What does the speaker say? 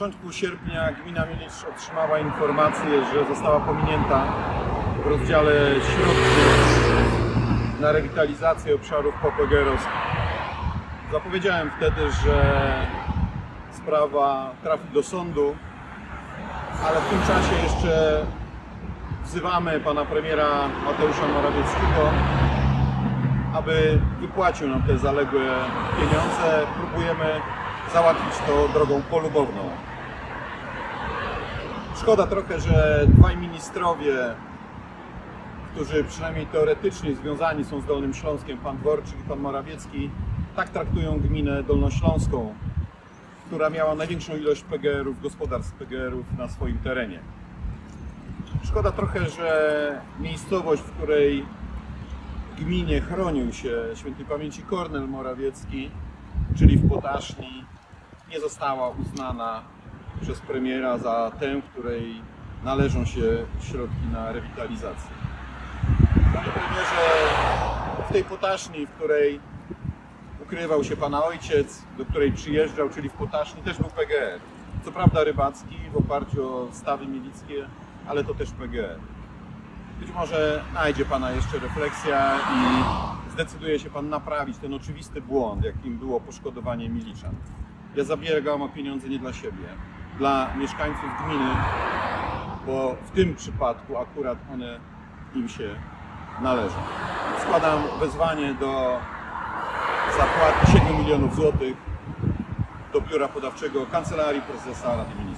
początku sierpnia gmina Milicz otrzymała informację, że została pominięta w rozdziale środków na rewitalizację obszarów popegeerowskich. Zapowiedziałem wtedy, że sprawa trafi do sądu, ale w tym czasie jeszcze wzywamy pana premiera Mateusza Morawieckiego, aby wypłacił nam te zaległe pieniądze. Próbujemy załatwić to drogą polubowną. Szkoda trochę, że dwaj ministrowie, którzy przynajmniej teoretycznie związani są z Dolnym Śląskiem, pan Dworczyk i pan Morawiecki, tak traktują gminę dolnośląską, która miała największą ilość PGR-ów, gospodarstw PGR-ów na swoim terenie. Szkoda trochę, że miejscowość, w której w gminie chronił się świętej pamięci Kornel Morawiecki, czyli w Potaszni, nie została uznana przez premiera za tę, której należą się środki na rewitalizację. Panie premierze, w tej Potaszni, w której ukrywał się pana ojciec, do której przyjeżdżał, czyli w Potaszni, też był PGR. Co prawda rybacki, w oparciu o stawy milickie, ale to też PGR. Być może znajdzie pana jeszcze refleksja i zdecyduje się pan naprawić ten oczywisty błąd, jakim było poszkodowanie Miliczan. Ja zabiegam o pieniądze nie dla siebie, dla mieszkańców gminy, bo w tym przypadku akurat one im się należą. Składam wezwanie do zapłaty 7 milionów złotych do biura podawczego Kancelarii Prezesa Rady Ministrów.